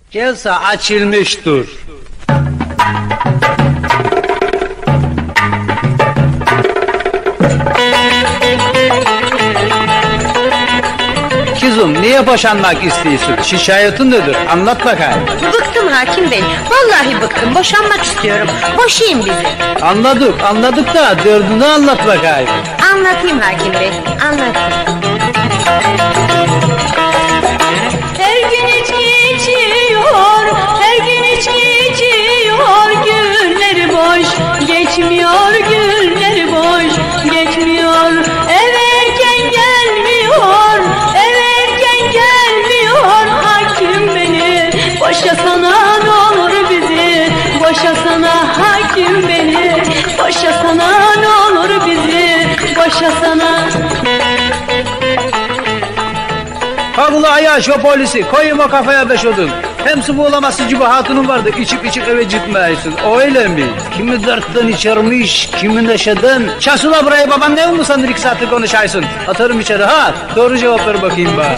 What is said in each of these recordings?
Gelse açılmıştır. Kızım niye boşanmak istiyorsun? Şikayetin nedir? Anlat bakayım. Bıktım hakim bey. Vallahi bıktım. Boşanmak istiyorum. Boşayın bizi. Anladık da dördünü anlat bakayım. Anlatayım hakim bey. Anlatayım. Her gün içki içiyor, her gün içki içiyor. Günleri boş geçmiyor, günleri boş geçmiyor. Eve erken gelmiyor, eve erken gelmiyor. Hakim beni boşasana, ne olur bizi boşasana. Hakim beni boşasana, ne olur bizi boşasana. Kavula ayağı şu polisi, koyayım o kafaya beş odun. Hem su buğulaması gibi hatunun vardı, içip eve gitmeyesin, öyle mi? Kimi dörtten içermiş, kimi neşeden. Şasula burayı baban ne mi sandır 2 saattir konuşaysın? Atarım içeri ha, doğru cevap ver bakayım bana.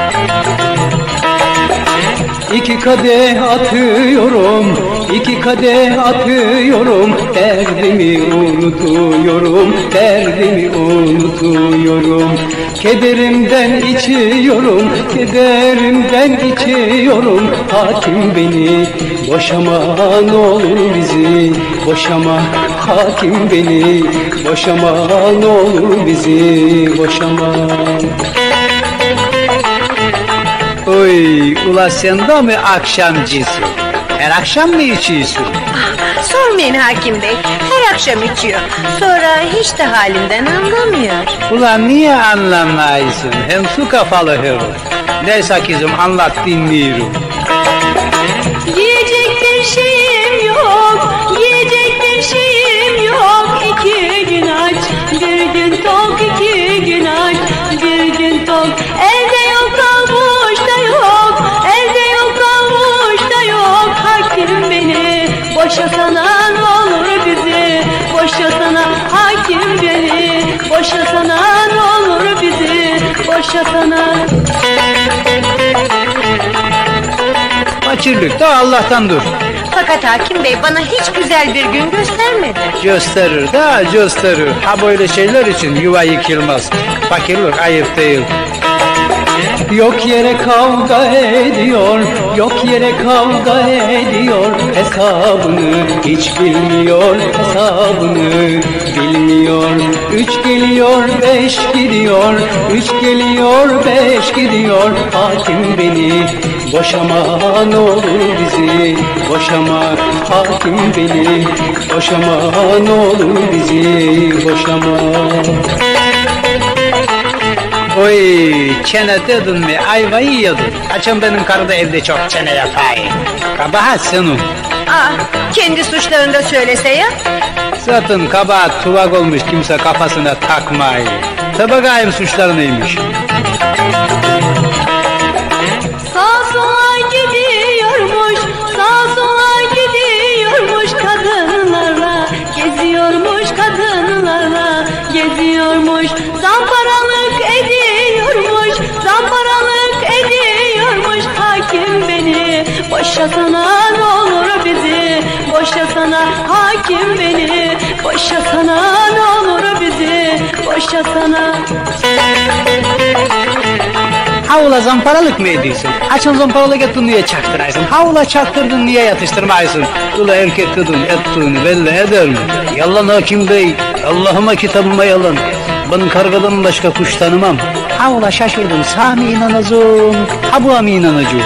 2 kadeh atıyorum, 2 kadeh atıyorum. Derdimi unutuyorum, derdimi unutuyorum. Kederimden içiyorum, kederimden içiyorum. Hakim beni boşama, ne olur bizi boşama. Hakim beni boşama, ne olur bizi boşama. Oy, ula sen de mi akşamcısın? Her akşam mı içiyorsun? Sormayın hakim bey. Her akşam içiyor. Sonra hiç de halinden anlamıyor. Ulan niye anlamayısın? Hem su kafalı herif. Neyse kızım anlat dinliyorum. Yiyecek bir şeyim yok, yiyecek bir şeyim yok. 2 gün aç, bir gün tok, 2 gün aç, bir gün tok. Elde yok, avuçta yok, elde yok, avuçta yok. Hakim beni boşasana, ne olur bizi boşasana. Hakim beni boşasana, ne olur bizi boşasana. Açırlık da Allah'tandır. Fakat hakim bey bana hiç güzel bir gün göstermedi. Gösterir. Ha böyle şeyler için yuva yıkılmaz. Fakirlik ayıp değil. Yok yere kavga ediyor, yok yere kavga ediyor. Hesabını hiç bilmiyor, hesabını bilmiyor. 3 geliyor 5 gidiyor, 3 geliyor 5 gidiyor. Hakim beni boşama, ne olur bizi boşama. Hakim beni boşama, ne olur bizi boşama. Oy, çene dedin mi ayvayı yedin. Açın benim karı da evde çok çene yapayım. Kabahat senin. Kendi suçlarını da söylese ya. Zaten kabahat tuvak olmuş, kimse kafasına takmayı. Tabakayım suçları neymiş. Sağa sola gidiyormuş, sağa sola gidiyormuş. Kadınlarla geziyormuş, kadınlarla geziyormuş. Zamparalık ediyormuş, zamparalık ediyormuş. Hakim beni boşasana, ne olur bizi boşasana. Hakim beni boşasana, ne olur bizi boşasana. Havla zamparalık mı ediyorsun? Açın zamparalık ettin niye çaktırıyorsun? Havla çaktırdın niye yatıştırmayısın? Ula erkek dedin ettiğini belli eder mi? Yalan hakim bey, Allah'ıma kitabıma yalan. Ben kargadan başka kuş tanımam. Havla şaşırdım, sağ mı inanacağım, ha buğa mı inanacağım?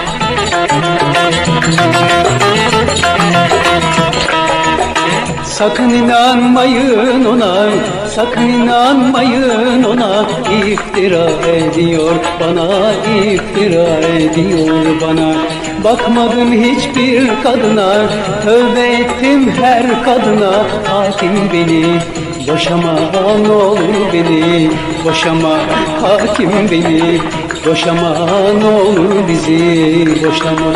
Sakın inanmayın ona, sakın inanmayın ona. İftira ediyor bana, iftira ediyor bana. Bakmadım hiçbir kadına, tövbe ettim her kadına. Hakim beni boşama, ne olur beni boşama. Hakim beni boşama, ne olur bizi boşama.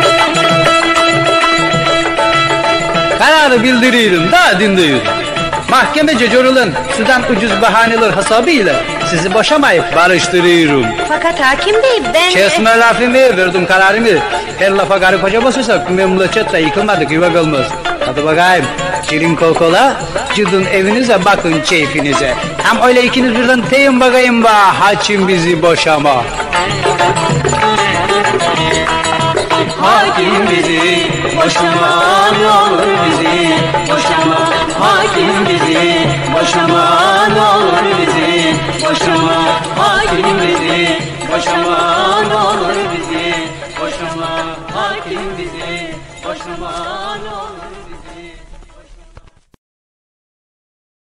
Kararı bildiriyorum da dinliyorum. mahkemece görülen sudan ucuz bahaneler hesabıyla sizi boşamayıp barıştırıyorum. Fakat hakim bey ben... Kesme lafımı, verdim kararımı. Her lafa karı koca basırsak memleket de yıkılmadık, yuva kalmaz. Hadi bakayım, girin kokola, gidin evinize, bakın keyfinize. Hem öyle ikiniz birden deyin bakayım hakim bizi boşama. Hakim bizi boşama, ne olur bizi boşama. Hakim bizi boşama, ne olur bizi boşama. Hakim bizi boşama.